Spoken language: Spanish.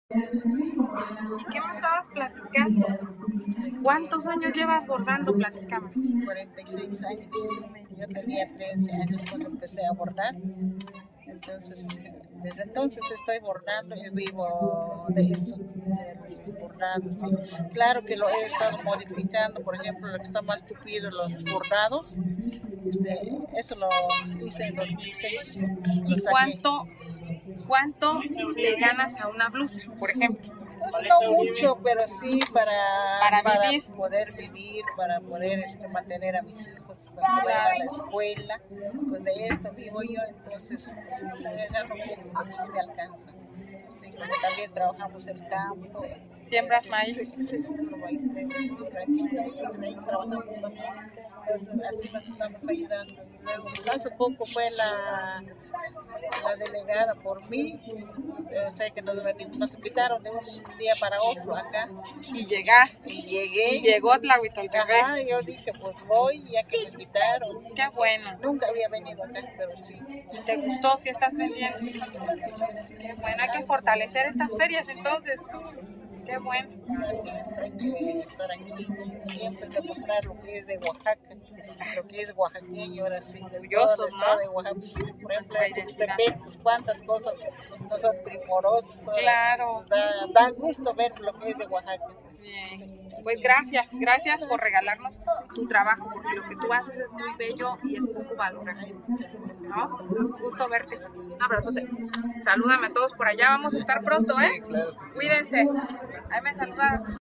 ¿Y qué me estabas platicando? ¿Cuántos años llevas bordando? Platícame. 46 años. Yo tenía 13 años cuando empecé a bordar. Entonces, desde entonces estoy bordando y vivo de eso, del bordado, sí. Claro que lo he estado modificando, por ejemplo, lo que está más tupido, los bordados, eso lo hice en 2006, lo ¿Y saqué. cuánto le ganas a una blusa, por ejemplo? Pues no mucho, pero sí Para vivir. poder vivir, para poder mantener a mis hijos, para que vayan a la escuela. Pues de esto vivo yo, entonces pues, me gano un poco, pero sí me alcanza. Sí, como también trabajamos el campo. ¿Siembras maíz? Sí, siembro maíz, ahí trabajamos también. Entonces así nos estamos ayudando. Y luego, pues hace poco fue la delegada por mí. Sé que nos invitaron de un día para otro acá. Y llegaste. Y llegué. Y llegó Tlahuitoltepec. Ajá, yo dije, pues voy, ya que me invitaron. Qué bueno. Nunca había venido acá, pero sí. ¿Y te gustó? ¿Si estás vendiendo? Qué bueno, hay que fortalecer estas ferias entonces. Qué bueno. Así es, hay que estar aquí, siempre demostrar lo que es de Oaxaca, lo que es oaxaqueño, ahora sí, orgullosos, todo el estado ¿no? de Oaxaca. Sí, por ejemplo, en Tuxtepec, pues cuántas cosas no son primorosas. Claro. Da gusto ver lo que es de Oaxaca. Bien. Pues gracias por regalarnos tu trabajo, porque lo que tú haces es muy bello y es poco valorado, ¿no? Gusto verte. Un abrazote. Salúdame a todos por allá, vamos a estar pronto, ¿eh? Sí, claro que sí. Cuídense. Ahí me saludan.